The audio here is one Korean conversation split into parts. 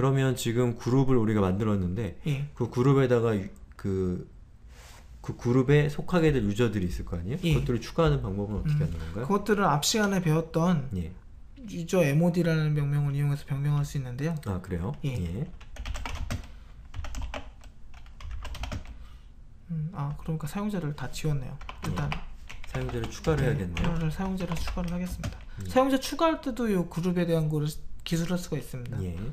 그러면 지금 그룹을 우리가 만들었는데 예. 그 그룹에다가 그 그룹에 속하게 될 유저들이 있을 거 아니에요? 예. 그것들을 추가하는 방법은 어떻게 하는 건가요? 그것들은 앞 시간에 배웠던 예. 유저 MOD라는 명명을 이용해서 변경할 수 있는데요. 아, 그래요? 예. 예. 그러니까 사용자를 다 지웠네요. 일단 사용자를 추가를 해야겠네요. 사용자를 추가를 하겠습니다. 사용자 추가할 때도 이 그룹에 대한 거를 기술할 수가 있습니다. 예.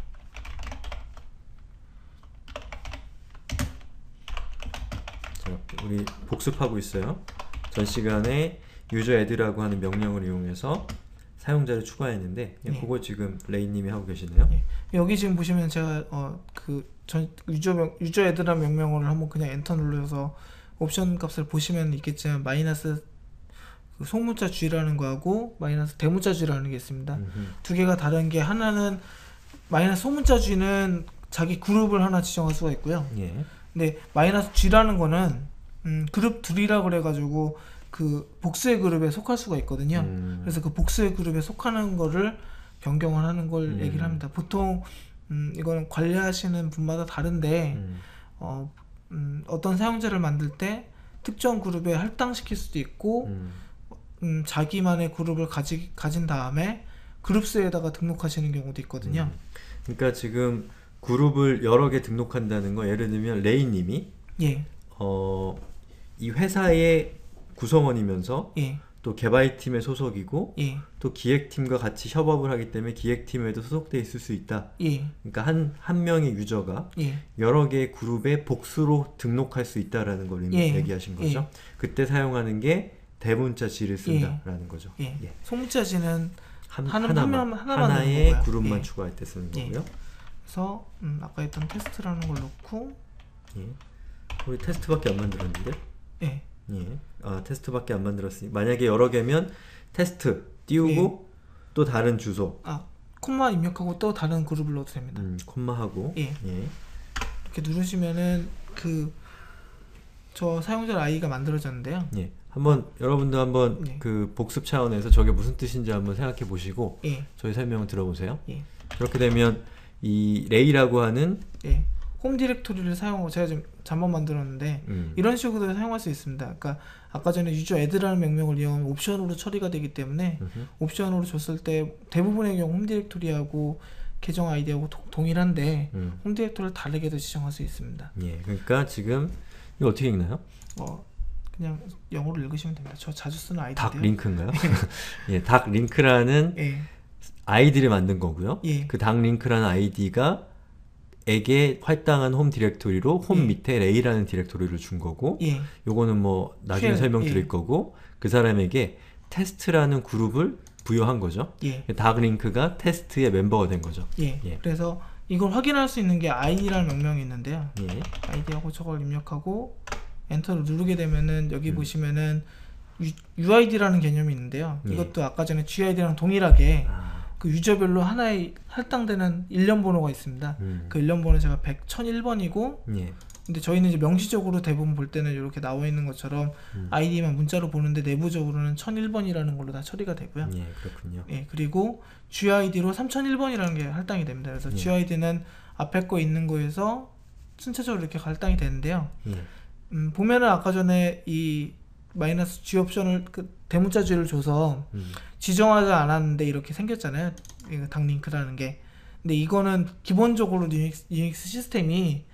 자, 우리 복습하고 있어요. 전 시간에 유저 애드라고 하는 명령을 이용해서 사용자를 추가했는데 그거 지금 레이님이 하고 계시네요. 예. 여기 지금 보시면 제가 유저 애드라는 명령어를 한번 그냥 엔터 눌러서 옵션 값을 보시면 있겠지만 마이너스 그 소문자 G라는 거하고 마이너스 대문자 G라는 게 있습니다. 두 개가 다른 게 하나는 마이너스 소문자 G는 자기 그룹을 하나 지정할 수가 있고요. 예. 근데 마이너스 G라는 거는 그룹 둘이라 그래가지고 그 복수의 그룹에 속할 수가 있거든요. 그래서 그 복수의 그룹에 속하는 거를 변경을 하는 걸 얘기를 합니다. 보통 이거는 관리하시는 분마다 다른데 어떤 사용자를 만들 때 특정 그룹에 할당시킬 수도 있고 자기만의 그룹을 가진 다음에 그룹스에다가 등록하시는 경우도 있거든요. 그러니까 지금 그룹을 여러 개 등록한다는 거, 예를 들면 레이님이 예. 이 회사의 구성원이면서 예. 또 개발팀의 소속이고 예. 또 기획팀과 같이 협업을 하기 때문에 기획팀에도 소속돼 있을 수 있다. 예. 그러니까 한 명의 유저가 예. 여러 개의 그룹에 복수로 등록할 수 있다라는 걸 예. 얘기하신 거죠. 그때 사용하는 게 대문자 G를 쓴다라는 거죠. 예. 예. 소문자 G는 하나의 하나만 그룹만 예. 추가할 때 쓰는 예. 거고요. 그래서 아까 했던 테스트라는 걸 넣고 예. 우리 테스트밖에 안 만들었는데? 예. 예. 아, 테스트밖에 안 만들었으니 만약에 여러 개면 테스트 띄우고 또 다른 주소 콤마 입력하고 또 다른 그룹을 넣어도 됩니다. 콤마하고 예. 예. 이렇게 누르시면은 저 사용자 아이가 만들어졌는데요. 예. 여러분도 한번 예. 그 복습 차원에서 저게 무슨 뜻인지 한번 생각해 보시고 예. 저희 설명을 들어보세요. 예. 그렇게 되면 이 레이라고 하는 예. 홈 디렉토리를 사용하고 제가 지금 잠번 만들었는데 이런 식으로 사용할 수 있습니다. 그러니까 아까 전에 유저 애드라는 명령을 이용하면 옵션으로 처리가 되기 때문에 옵션으로 줬을 때 대부분의 경우 홈 디렉토리하고 계정 아이디하고 동일한데 홈 디렉토리를 다르게도 지정할 수 있습니다. 예. 그러니까 지금 이거 어떻게 읽나요? 그냥 영어로 읽으시면 됩니다. 저 자주 쓰는 아이디인데요. 닥 링크인가요? 예, 닥 링크라는 예. 아이디를 만든 거고요. 예. 그 닥 링크라는 아이디가 에게 할당한 홈 디렉토리로 홈 밑에 레이라는 디렉토리를 준 거고 요거는 뭐 나중에 설명드릴 거고 그 사람에게 테스트라는 그룹을 부여한 거죠. 닥 링크가 테스트의 멤버가 된 거죠. 그래서 이걸 확인할 수 있는 게 id라는 명령이 있는데요. id하고 저걸 입력하고 엔터를 누르게 되면은 여기 보시면은 UID라는 개념이 있는데요. 이것도 아까 전에 GID랑 동일하게 그 유저별로 하나의 할당되는 일련 번호가 있습니다. 그 일련 번호 제가 1001번이고 근데 저희는 이제 명시적으로 대부분 볼 때는 이렇게 나와 있는 것처럼 아이디만 문자로 보는데 내부적으로는 1001번이라는 걸로 다 처리가 되고요. 그렇군요. 그리고 GID로 3001번이라는 게 할당이 됩니다. 그래서 GID는 앞에 거 있는 거에서 순차적으로 이렇게 할당이 되는데요. 보면은 아까 전에 이 마이너스 G 옵션을 대문자 G를 줘서 지정하지 않았는데 이렇게 생겼잖아요. 닥 링크라는 게. 근데 이거는 기본적으로 유닉스 시스템이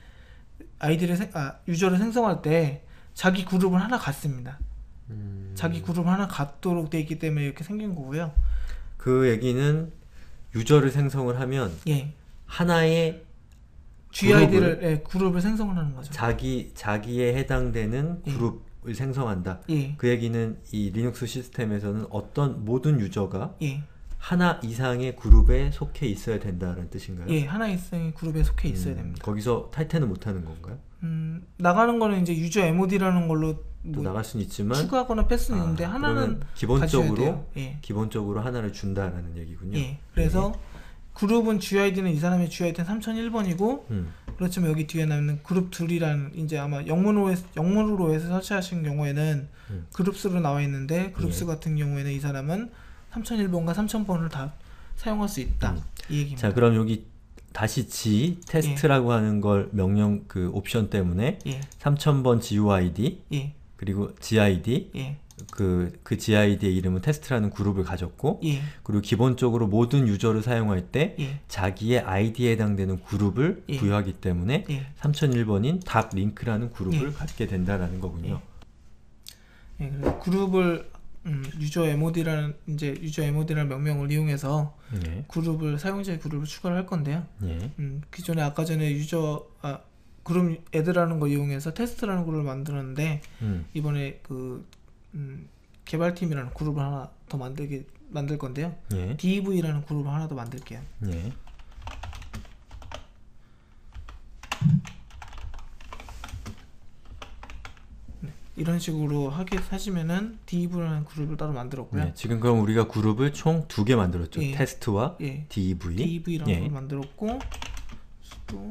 유저를 생성할 때 자기 그룹을 하나 갖습니다. 자기 그룹을 하나 갖도록 되어 있기 때문에 이렇게 생긴 거고요. 그 얘기는 유저를 생성을 하면 하나의 그룹을 생성을 하는 거죠. 자기에 해당되는 그룹을 생성한다. 그 얘기는 이 리눅스 시스템에서는 모든 유저가 하나 이상의 그룹에 속해 있어야 된다는 뜻인가요? 하나 이상의 그룹에 속해 있어야 됩니다. 거기서 탈퇴는 못하는 건가요? 나가는 거는 이제 유저 MOD라는 걸로 또 나갈 수는 있지만 추가하거나 뺄 수는 있는데 하나는 기본적으로 하나를 준다라는 얘기군요. 그래서 그룹은 GID는 이 사람의 GID는 3001번이고 그렇지만 여기 뒤에 남는 그룹 둘이라는 이제 아마 영문으로 해서 설치하신 경우에는 그룹수로 나와 있는데 그룹수 같은 경우에는 이 사람은 3001번과 3000번을 다 사용할 수 있다 이 얘기입니다. 자, 그럼 여기 다시 G 테스트라고 하는 걸 명령 그 옵션 때문에 3000번 GUID 그리고 GID 그 GID의 이름은 테스트라는 그룹을 가졌고 그리고 기본적으로 모든 유저를 사용할 때 자기의 아이디에 해당되는 그룹을 부여하기 때문에 3001번인 닥 링크라는 그룹을 갖게 된다라는 거군요. 그래서 그룹을 유저 MOD라는 명령을 이용해서 그룹을 사용자의 그룹을 추가를 할 건데요. 기존에 아까 전에 그룹 애드라는 걸 이용해서 테스트라는 그룹을 만들었는데 이번에 개발팀이라는 그룹을 하나 더 만들 건데요. DEV라는 그룹을 하나 더 만들게요. 이런 식으로 하시면은 DEV라는 그룹을 따로 만들었고요. 지금 그럼 우리가 그룹을 총 2개 만들었죠. 테스트와 DEV. DEV라는 걸 만들었고 또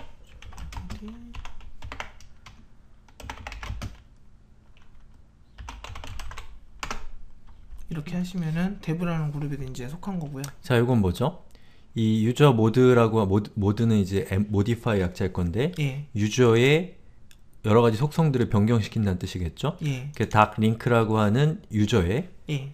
이렇게 하시면은 dev라는 그룹에 이제 속한 거고요. 자, 이건 뭐죠? 이 유저 모드라고 모드는 이제 modify 약자일 건데 유저의 여러 가지 속성들을 변경시킨다는 뜻이겠죠? 그 닥 링크라고 하는 유저의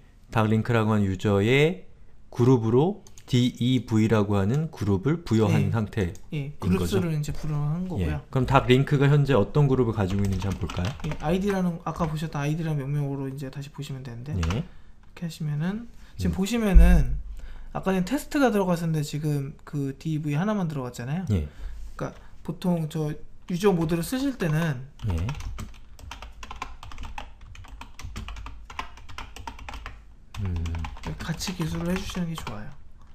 그룹으로 DEV라고 하는 그룹을 부여한 상태인 그룹 거죠. 수를 이제 부여한 거고요. 그럼 닥 링크가 현재 어떤 그룹을 가지고 있는지 한번 볼까요? ID라는 아까 보셨던 ID라는 명령어로 이제 다시 보시면 되는데 이렇게 하시면은 지금 보시면은 아까 전에 테스트가 들어갔었는데 지금 그 DEV 하나만 들어갔잖아요. 그러니까 보통 저 유저 모드를 쓰실 때는 같이 기술을 해주시는 게 좋아요.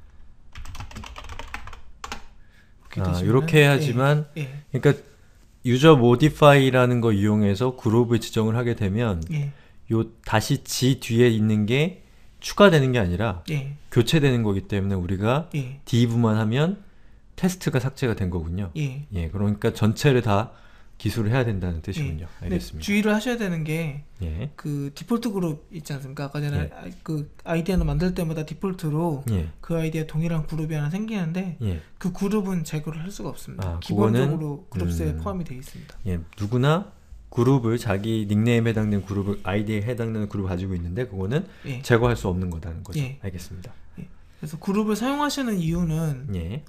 이렇게 하지만 그러니까 유저 모디파이라는 거 이용해서 그룹을 지정을 하게 되면 요 다시 G 뒤에 있는 게 추가되는 게 아니라 교체되는 거기 때문에 우리가 DEV만 하면 테스트가 삭제가 된 거군요. 그러니까 전체를 다 기술을 해야 된다는 뜻이군요. 알겠습니다. 주의를 하셔야 되는 게 그 디폴트 그룹 있지 않습니까? 아까 전에 그 아이디 하나 만들 때마다 디폴트로 그 아이디에 동일한 그룹이 하나 생기는데 그 그룹은 제거를 할 수가 없습니다. 기본적으로 그룹스에 포함이 되어 있습니다. 누구나 그룹을 자기 닉네임에 해당되는 그룹을 아이디에 해당되는 그룹을 가지고 있는데 그거는 제거할 수 없는 거다는 거죠. 알겠습니다. 그래서 그룹을 사용하시는 이유는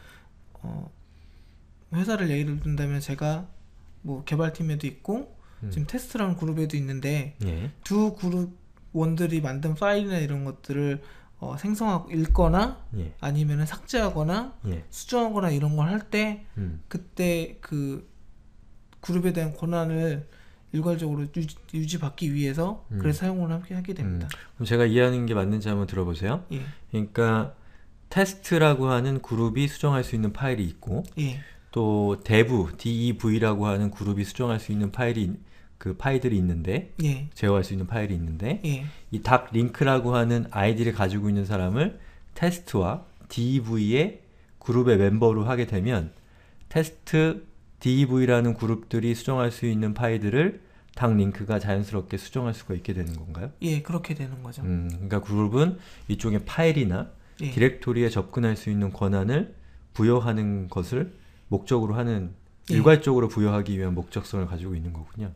회사를 예를 든다면 제가 뭐 개발팀에도 있고 지금 테스트라는 그룹에도 있는데 두 그룹원들이 만든 파일이나 이런 것들을 생성하고 읽거나 아니면은 삭제하거나 수정하거나 이런 걸 할 때 그때 그 그룹에 대한 권한을 일괄적으로 유지받기 위해서 그래서 사용을 하게 됩니다. 그럼 제가 이해하는 게 맞는지 한번 들어보세요. 그러니까 테스트라고 하는 그룹이 수정할 수 있는 파일이 있고 또 DEV라고 하는 그룹이 수정할 수 있는 파일들이 있는데 제어할 수 있는 파일이 있는데 이 닥 링크라고 하는 아이디를 가지고 있는 사람을 테스트와 DEV의 그룹의 멤버로 하게 되면 테스트 DEV라는 그룹들이 수정할 수 있는 파일들을 닥 링크가 자연스럽게 수정할 수가 있게 되는 건가요? 그렇게 되는 거죠. 그러니까 그룹은 이쪽에 파일이나 디렉토리에 접근할 수 있는 권한을 부여하는 것을 목적으로 하는 일괄적으로 부여하기 위한 목적성을 가지고 있는 거군요.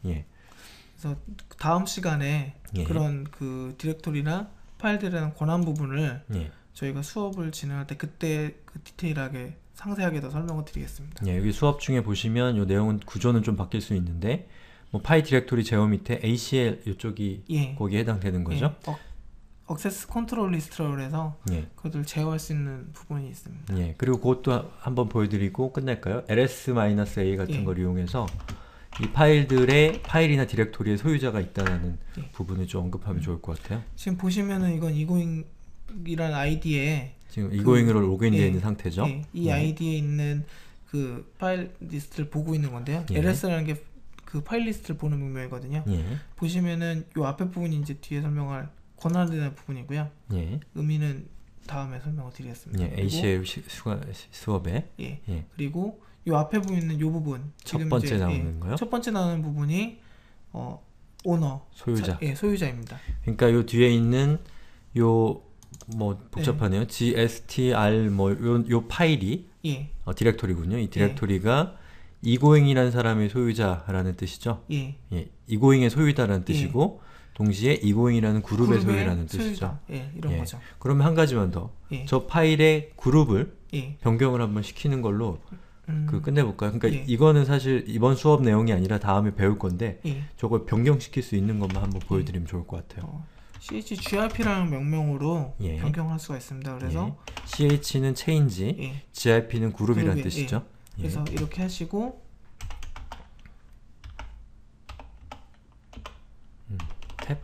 그래서 다음 시간에 그런 그 디렉토리나 파일들에 대한 권한 부분을 저희가 수업을 진행할 때 그때 그 디테일하게 상세하게 더 설명을 드리겠습니다. 여기 수업 중에 보시면 이 내용은 구조는 좀 바뀔 수 있는데 뭐 파일 디렉토리 제어 밑에 ACL 이쪽이 거기에 해당되는 거죠. 액세스 컨트롤 리스트라고 해서 그것을 제어할 수 있는 부분이 있습니다. 그리고 그것도 한번 보여드리고 끝낼까요? ls-a 같은 걸 이용해서 이 파일이나 디렉토리의 소유자가 있다는 부분을 좀 언급하면 좋을 것 같아요. 지금 보시면은 이건 egoing이라는 아이디에 지금 egoing으로 로그인되어 있는 상태죠. 이 아이디에 있는 그 파일 리스트를 보고 있는 건데요. ls라는 게 그 파일 리스트를 보는 명령이거든요. 보시면은 이 앞에 부분이 이제 뒤에 설명할 권한에 대한 부분이고요. 의미는 다음에 설명을 드리겠습니다. ACL 수업에 그리고 이 앞에 보이는 이 부분 첫 번째 나오는 거요? 첫 번째 나오는 부분이 오너 소유자 소유자입니다. 그러니까 요 뒤에 있는 요 뭐 복잡하네요. GSTR 뭐 요 파일이 예. 디렉토리군요. 이 디렉토리가 이고잉이라는 사람의 소유자라는 뜻이죠. 예. 예. 이고잉의 소유자라는 뜻이고 동시에 이고잉이라는 그룹의 소유라는 뜻이죠. 예, 이런 거죠. 그러면 한 가지만 더. 저 파일의 그룹을 변경을 한번 시키는 걸로 끝내볼까요? 그러니까 이거는 사실 이번 수업 내용이 아니라 다음에 배울 건데 저걸 변경시킬 수 있는 것만 한번 보여드리면 좋을 것 같아요. chgrp라는 명명으로 변경할 수가 있습니다. 그래서 ch는 change, grp는 그룹이라는 뜻이죠. 그래서 이렇게 하시고 탭.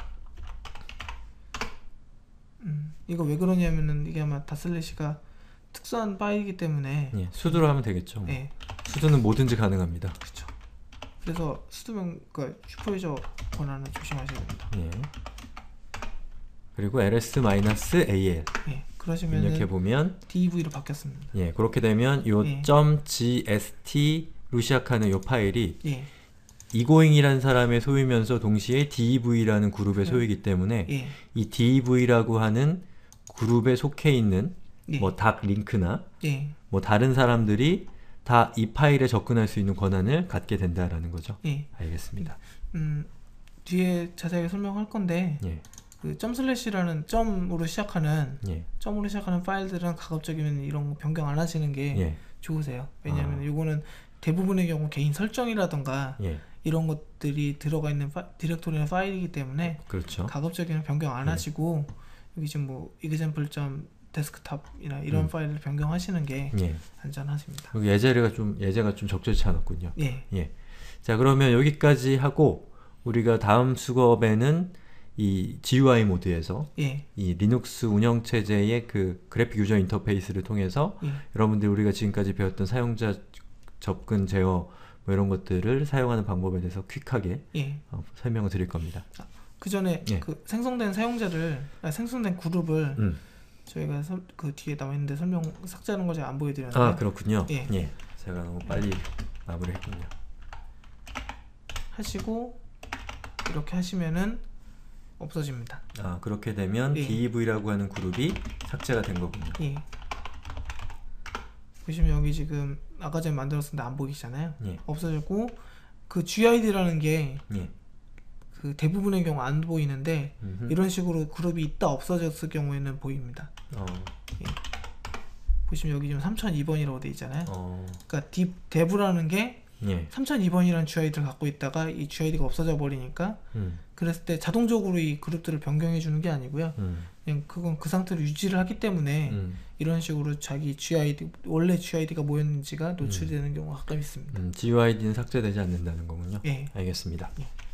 이거 왜 그러냐면은 이게 아마 다슬래시가 특수한 파일이기 때문에 수두로 하면 되겠죠. 뭐. 수두는 뭐든지 가능합니다. 그렇죠. 그래서 수두명 그러니까 슈퍼유저 권한은 조심하셔야 됩니다. 그리고 ls-al 그러시면 입력해 보면 dev로 바뀌었습니다. 그렇게 되면 요 .gst로 시작하는 요 파일이 이고잉이라는 사람의 소유면서 동시에 dev라는 그룹의 소유이기 때문에 이 dev라고 하는 그룹에 속해 있는 뭐 닥 링크나 뭐 다른 사람들이 다 이 파일에 접근할 수 있는 권한을 갖게 된다라는 거죠. 알겠습니다. 뒤에 자세하게 설명할 건데 그 .슬래시라는 점으로 시작하는 파일들은 가급적이면 이런 거 변경 안 하시는 게 좋으세요. 왜냐하면 이거는 대부분의 경우 개인 설정이라던가 이런 것들이 들어가 있는 디렉토리나 파일이기 때문에 가급적이면 변경 안 하시고 여기 지금 뭐 example.desktop이나 이런 파일을 변경하시는 게 안전하십니다. 여기 예제가 좀 적절치 않았군요. 자, 그러면 여기까지 하고 우리가 다음 수업에는 이 GUI 모드에서 이 리눅스 운영체제의 그 그래픽 유저 인터페이스를 통해서 여러분들이 우리가 지금까지 배웠던 사용자 접근 제어 뭐 이런 것들을 사용하는 방법에 대해서 퀵하게 설명을 드릴 겁니다. 그 전에 그 생성된 생성된 그룹을 저희가 그 뒤에 나와 있는데 삭제하는 거 제가 안 보여드렸는데. 그렇군요. 제가 너무 빨리 마무리했군요. 하시고 이렇게 하시면은 없어집니다. 그렇게 되면 dev라고 하는 그룹이 삭제가 된 거군요. 보시면 여기 지금 아까 전에 만들었는데 안 보이시잖아요. 없어지고 그 GID라는 게 그 대부분의 경우 안 보이는데 이런 식으로 그룹이 있다 없어졌을 경우에는 보입니다. 보시면 여기 지금 3002번이라고 돼 있잖아요. 그러니까 dev라는 게 3002번이라는 GID를 갖고 있다가 이 GID가 없어져 버리니까 그랬을 때 자동적으로 이 그룹들을 변경해 주는 게 아니고요. 그냥 그건 그 상태로 유지를 하기 때문에 이런 식으로 자기 GID 원래 GID가 뭐였는지가 노출되는 경우가 가끔 있습니다. GUID는 삭제되지 않는다는 거군요. 알겠습니다.